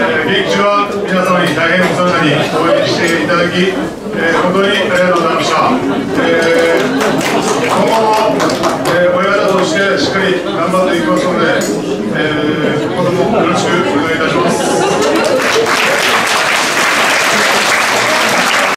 現役中は皆様に大変お世話になり、応援していただき、本当にありがとうございました。